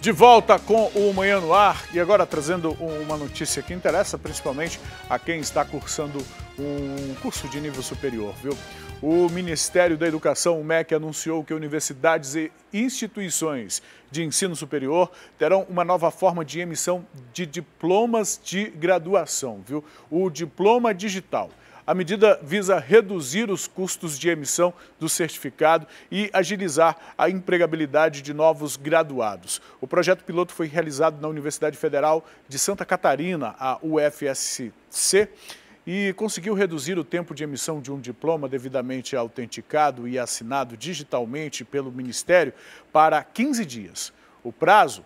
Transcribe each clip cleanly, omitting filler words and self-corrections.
De volta com o Manhã no Ar e agora trazendo uma notícia que interessa principalmente a quem está cursando um curso de nível superior, viu? O Ministério da Educação, o MEC, anunciou que universidades e instituições de ensino superior terão uma nova forma de emissão de diplomas de graduação, viu? O diploma digital. A medida visa reduzir os custos de emissão do certificado e agilizar a empregabilidade de novos graduados. O projeto piloto foi realizado na Universidade Federal de Santa Catarina, a UFSC, e conseguiu reduzir o tempo de emissão de um diploma devidamente autenticado e assinado digitalmente pelo Ministério para 15 dias. O prazo,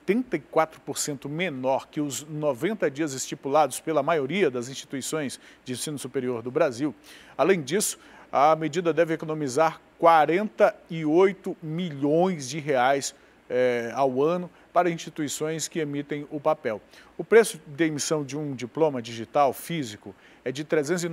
84% menor que os 90 dias estipulados pela maioria das instituições de ensino superior do Brasil. Além disso, a medida deve economizar 48 milhões de reais ao ano para instituições que emitem o papel. O preço de emissão de um diploma digital físico é de R$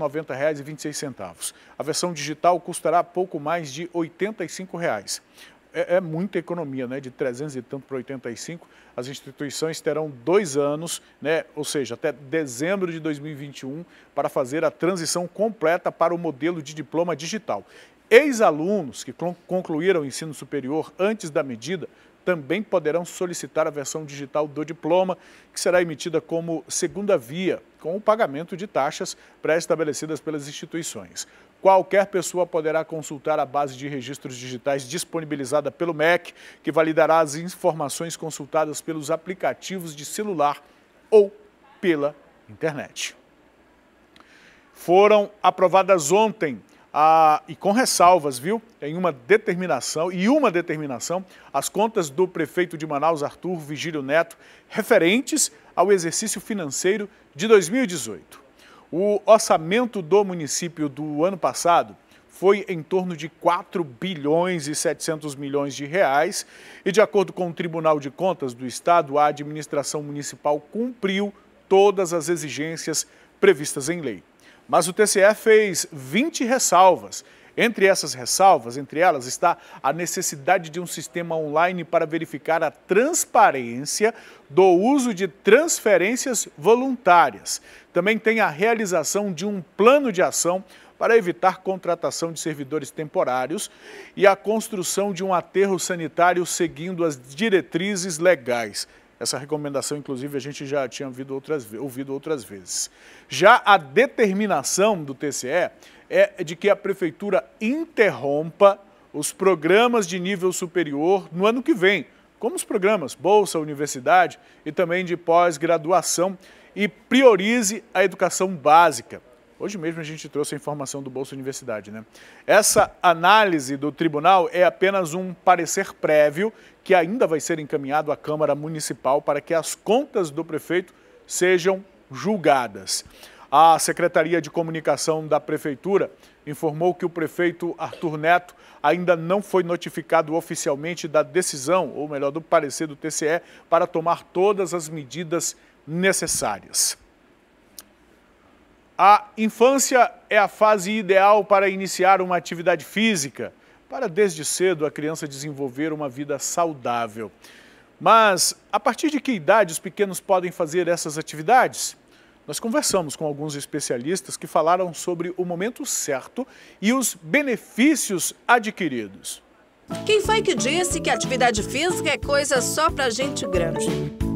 390,26. A versão digital custará pouco mais de R$ 85. É muita economia, né? De 300 e tanto para 85. As instituições terão 2 anos, né? Ou seja, até dezembro de 2021, para fazer a transição completa para o modelo de diploma digital. Ex-alunos que concluíram o ensino superior antes da medida também poderão solicitar a versão digital do diploma, que será emitida como segunda via, com o pagamento de taxas pré-estabelecidas pelas instituições. Qualquer pessoa poderá consultar a base de registros digitais disponibilizada pelo MEC, que validará as informações consultadas pelos aplicativos de celular ou pela internet. Foram aprovadas ontem, e com ressalvas, viu? Em uma determinação, as contas do prefeito de Manaus, Arthur Vigílio Neto, referentes ao exercício financeiro de 2018. O orçamento do município do ano passado foi em torno de 4 bilhões e 700 milhões de reais e, de acordo com o Tribunal de Contas do Estado, a administração municipal cumpriu todas as exigências previstas em lei. Mas o TCE fez 20 ressalvas. Entre elas está a necessidade de um sistema online para verificar a transparência do uso de transferências voluntárias. Também tem a realização de um plano de ação para evitar contratação de servidores temporários e a construção de um aterro sanitário seguindo as diretrizes legais. Essa recomendação, inclusive, a gente já tinha ouvido outras vezes. Já a determinação do TCE é de que a Prefeitura interrompa os programas de nível superior no ano que vem, como os programas Bolsa Universidade e também de pós-graduação, e priorize a educação básica. Hoje mesmo a gente trouxe a informação do Bolsa Universidade, né? Essa análise do tribunal é apenas um parecer prévio que ainda vai ser encaminhado à Câmara Municipal para que as contas do prefeito sejam julgadas. A Secretaria de Comunicação da Prefeitura informou que o prefeito Arthur Neto ainda não foi notificado oficialmente da decisão, ou melhor, do parecer do TCE, para tomar todas as medidas necessárias. A infância é a fase ideal para iniciar uma atividade física, para desde cedo a criança desenvolver uma vida saudável. Mas a partir de que idade os pequenos podem fazer essas atividades? Nós conversamos com alguns especialistas que falaram sobre o momento certo e os benefícios adquiridos. Quem foi que disse que atividade física é coisa só pra gente grande?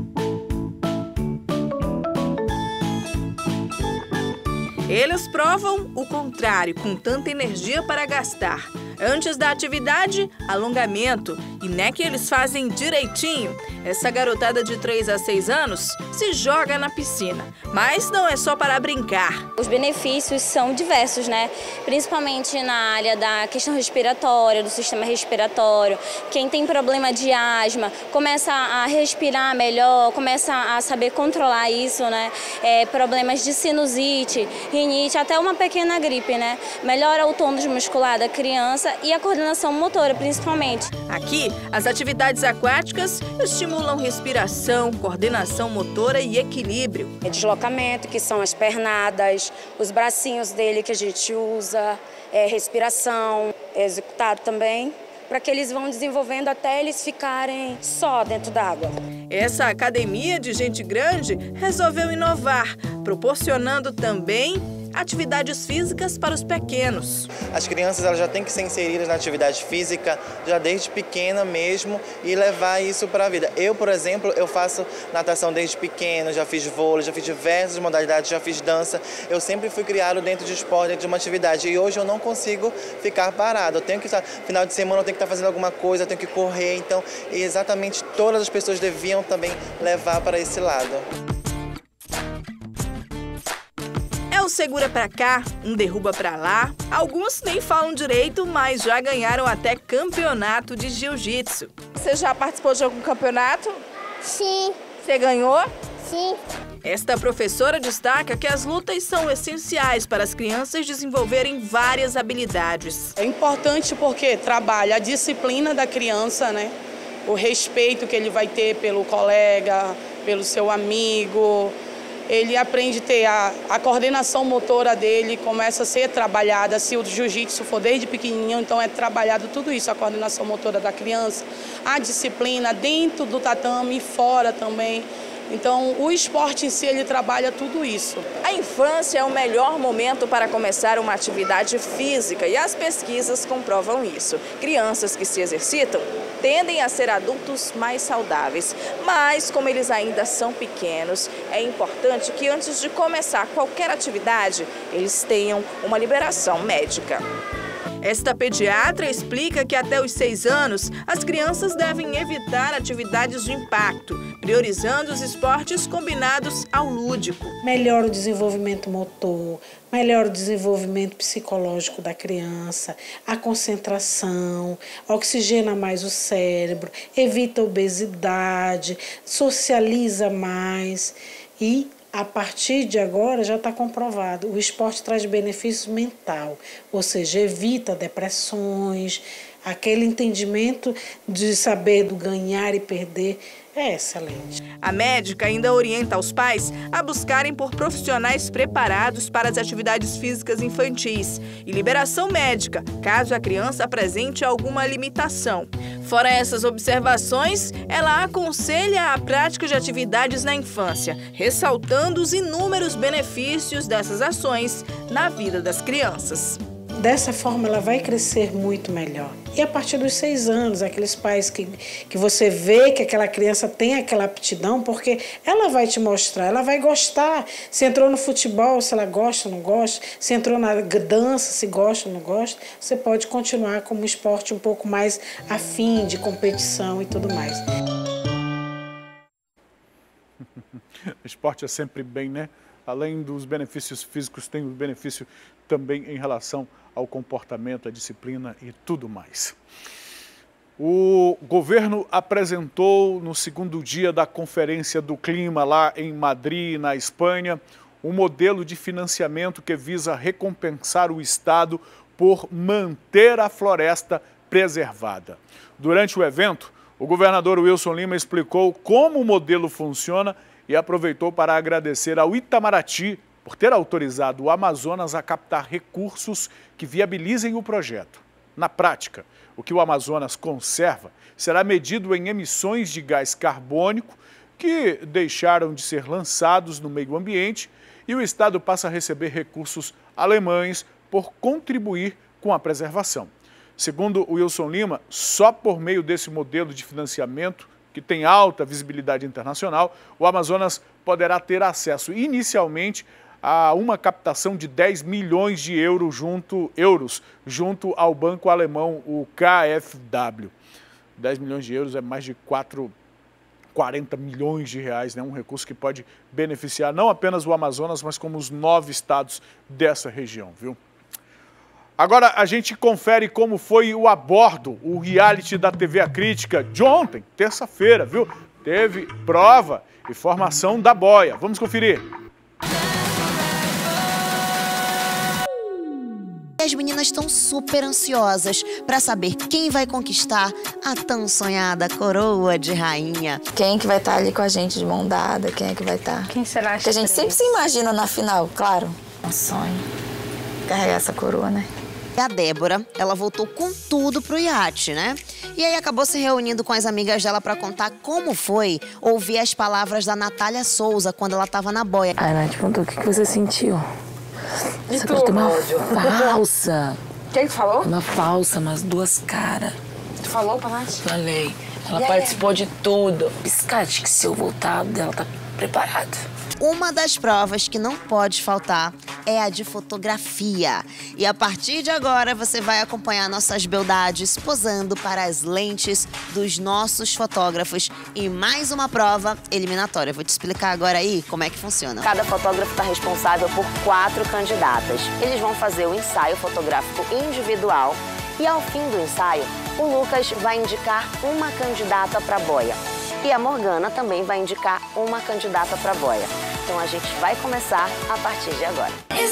Eles provam o contrário, com tanta energia para gastar. Antes da atividade, alongamento. E não é que eles fazem direitinho. Essa garotada de 3 a 6 anos se joga na piscina. Mas não é só para brincar. Os benefícios são diversos, né? Principalmente na área da questão respiratória, do sistema respiratório. Quem tem problema de asma começa a respirar melhor, começa a saber controlar isso, né? Problemas de sinusite, rinite, até uma pequena gripe, né? Melhora o tônus muscular da criança e a coordenação motora, principalmente. Aqui, as atividades aquáticas estimulam respiração, coordenação motora e equilíbrio. Deslocamento, que são as pernadas, os bracinhos dele que a gente usa, respiração, executado também, para que eles vão desenvolvendo até eles ficarem só dentro d'água. Essa academia de gente grande resolveu inovar, proporcionando também atividades físicas para os pequenos. As crianças elas já têm que ser inseridas na atividade física já desde pequena mesmo e levar isso para a vida. Eu, por exemplo, eu faço natação desde pequeno, já fiz vôlei, já fiz diversas modalidades, já fiz dança. Eu sempre fui criado dentro de esporte, dentro de uma atividade e hoje eu não consigo ficar parado. Eu tenho que estar, final de semana eu tenho que estar fazendo alguma coisa, eu tenho que correr, então exatamente todas as pessoas deviam também levar para esse lado. Um segura pra cá, um derruba pra lá. Alguns nem falam direito, mas já ganharam até campeonato de jiu-jitsu. Você já participou de algum campeonato? Sim. Você ganhou? Sim. Esta professora destaca que as lutas são essenciais para as crianças desenvolverem várias habilidades. É importante porque trabalha a disciplina da criança, né? O respeito que ele vai ter pelo colega, pelo seu amigo. Ele aprende a ter a coordenação motora dele, começa a ser trabalhada. Se o jiu-jitsu for desde pequenininho, então é trabalhado tudo isso, a coordenação motora da criança, a disciplina dentro do tatame e fora também. Então, o esporte em si, ele trabalha tudo isso. A infância é o melhor momento para começar uma atividade física e as pesquisas comprovam isso. Crianças que se exercitam tendem a ser adultos mais saudáveis, mas como eles ainda são pequenos, é importante que antes de começar qualquer atividade, eles tenham uma liberação médica. Esta pediatra explica que até os 6 anos, as crianças devem evitar atividades de impacto, priorizando os esportes combinados ao lúdico. Melhora o desenvolvimento motor, melhora o desenvolvimento psicológico da criança, a concentração, oxigena mais o cérebro, evita a obesidade, socializa mais e a partir de agora já está comprovado, o esporte traz benefícios mental, ou seja, evita depressões, aquele entendimento de saber do ganhar e perder é excelente. A médica ainda orienta os pais a buscarem por profissionais preparados para as atividades físicas infantis e liberação médica, caso a criança apresente alguma limitação. Fora essas observações, ela aconselha a prática de atividades na infância, ressaltando os inúmeros benefícios dessas ações na vida das crianças. Dessa forma, ela vai crescer muito melhor. E a partir dos 6 anos, aqueles pais que você vê que aquela criança tem aquela aptidão, porque ela vai te mostrar, ela vai gostar. Se entrou no futebol, se ela gosta ou não gosta, se entrou na dança, se gosta ou não gosta, você pode continuar como um esporte um pouco mais afim de competição e tudo mais. Esporte é sempre bem, né? Além dos benefícios físicos, tem o benefício também em relação ao comportamento, à disciplina e tudo mais. O governo apresentou no segundo dia da Conferência do Clima lá em Madrid, na Espanha, um modelo de financiamento que visa recompensar o Estado por manter a floresta preservada. Durante o evento, o governador Wilson Lima explicou como o modelo funciona e aproveitou para agradecer ao Itamaraty por ter autorizado o Amazonas a captar recursos que viabilizem o projeto. Na prática, o que o Amazonas conserva será medido em emissões de gás carbônico que deixaram de ser lançados no meio ambiente e o Estado passa a receber recursos alemães por contribuir com a preservação. Segundo Wilson Lima, só por meio desse modelo de financiamento, que tem alta visibilidade internacional, o Amazonas poderá ter acesso inicialmente a uma captação de 10 milhões de euros junto ao banco alemão, o KfW. 10 milhões de euros é mais de 40 milhões de reais, né? Um recurso que pode beneficiar não apenas o Amazonas, mas como os 9 estados dessa região, viu? Agora a gente confere como foi o A Bordo, o reality da TV A Crítica de ontem, terça-feira, viu? Teve prova e formação da boia. Vamos conferir. As meninas estão super ansiosas para saber quem vai conquistar a tão sonhada coroa de rainha. Quem que vai estar ali com a gente de mão dada, quem é que vai estar? Quem será? Porque a gente sempre se imagina na final, claro. Um sonho. Carregar essa coroa, né? E a Débora, ela voltou com tudo pro iate, né? E aí acabou se reunindo com as amigas dela para contar como foi ouvir as palavras da Natália Souza quando ela tava na boia. A Nath perguntou, o que você sentiu? E Você tu? tem uma falsa. Quem falou? Uma falsa, umas duas caras. Tu falou pra Nath? Falei. Ela participou de tudo. Piscate, que se eu voltar, ela tá preparada. Uma das provas que não pode faltar é a de fotografia. E a partir de agora você vai acompanhar nossas beldades posando para as lentes dos nossos fotógrafos. E mais uma prova eliminatória. Vou te explicar agora aí como é que funciona. Cada fotógrafo está responsável por 4 candidatas. Eles vão fazer o ensaio fotográfico individual e ao fim do ensaio, o Lucas vai indicar uma candidata para a boia. E a Morgana também vai indicar uma candidata para a boia. Então a gente vai começar a partir de agora.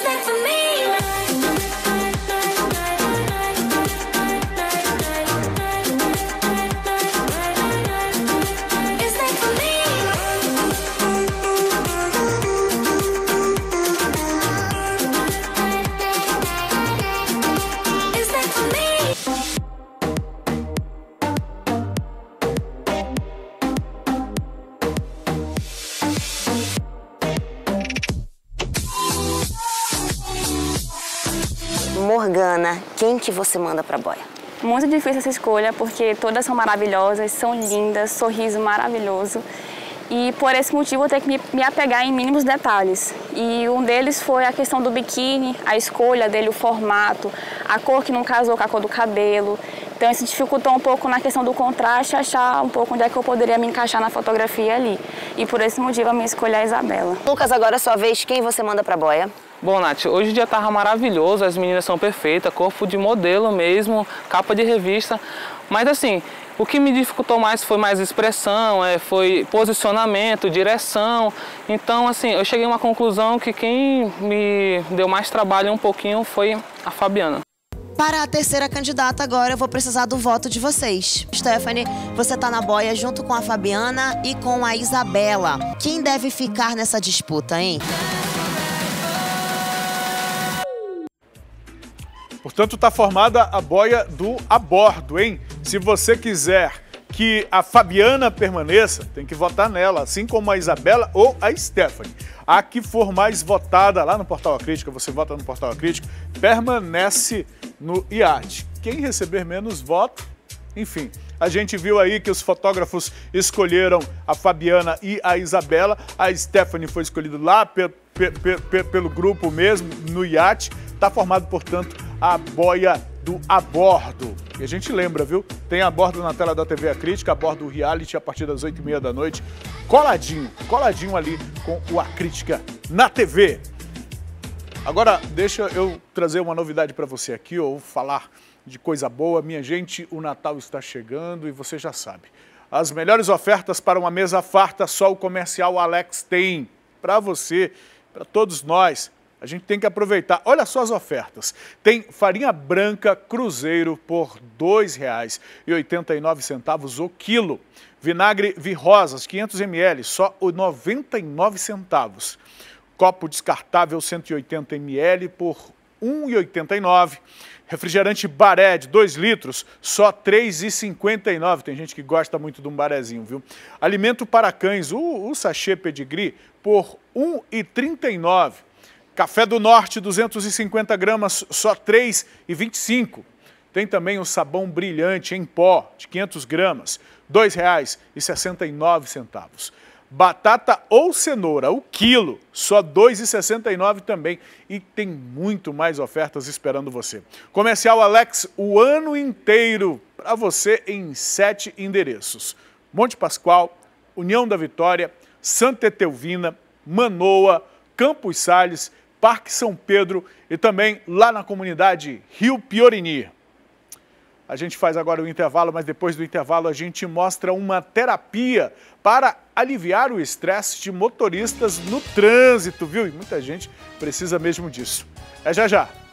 Morgana, quem que você manda pra boia? Muito difícil essa escolha, porque todas são maravilhosas, são lindas, sorriso maravilhoso. E por esse motivo eu tenho que me apegar em mínimos detalhes. E um deles foi a questão do biquíni, a escolha dele, o formato, a cor que não casou com a cor do cabelo. Então isso dificultou um pouco na questão do contraste, achar um pouco onde é que eu poderia me encaixar na fotografia ali. E por esse motivo a minha escolha é a Isabela. Lucas, agora é sua vez, quem você manda pra boia? Bom, Nath, hoje o dia tava maravilhoso, as meninas são perfeitas, corpo de modelo mesmo, capa de revista. Mas assim, o que me dificultou mais foi mais expressão, foi posicionamento, direção. Então, assim, eu cheguei a uma conclusão que quem me deu mais trabalho um pouquinho foi a Fabiana. Para a terceira candidata agora, eu vou precisar do voto de vocês. Stephanie, você tá na boia junto com a Fabiana e com a Isabela. Quem deve ficar nessa disputa, hein? Portanto, está formada a boia do a bordo, hein? Se você quiser que a Fabiana permaneça, tem que votar nela, assim como a Isabela ou a Stephanie. A que for mais votada lá no Portal A Crítica, você vota no Portal A Crítica, permanece no iate. Quem receber menos voto, enfim. A gente viu aí que os fotógrafos escolheram a Fabiana e a Isabela. A Stephanie foi escolhida lá pelo grupo mesmo, no iate. Está formado, portanto, a boia do a bordo. E a gente lembra, viu? Tem a bordo na tela da TV A Crítica, a bordo do reality a partir das 8h30 da noite. Coladinho ali com o A Crítica na TV. Agora, deixa eu trazer uma novidade para você aqui, ou falar de coisa boa. Minha gente, o Natal está chegando e você já sabe. As melhores ofertas para uma mesa farta só o Comercial Alex tem. Para você, para todos nós. A gente tem que aproveitar. Olha só as ofertas. Tem farinha branca Cruzeiro por R$ 2,89 o quilo. Vinagre Virrosas, 500 ml, só R$ 99 centavos. Copo descartável 180 ml por R$ 1,89. Refrigerante Baré de 2 litros, só R$ 3,59. Tem gente que gosta muito de um barezinho, viu? Alimento para cães, o sachê pedigree, por R$ 1,39. Café do Norte, 250 gramas, só R$ 3,25. Tem também o sabão brilhante em pó, de 500 gramas, R$ 2,69. Batata ou cenoura, o quilo, só R$ 2,69 também. E tem muito mais ofertas esperando você. Comercial Alex, o ano inteiro, para você em 7 endereços. Monte Pascoal, União da Vitória, Santa Etelvina, Manoa, Campos Sales, Parque São Pedro e também lá na comunidade Rio Piorini. A gente faz agora o intervalo, mas depois do intervalo a gente mostra uma terapia para aliviar o estresse de motoristas no trânsito, viu? E muita gente precisa mesmo disso. É já já.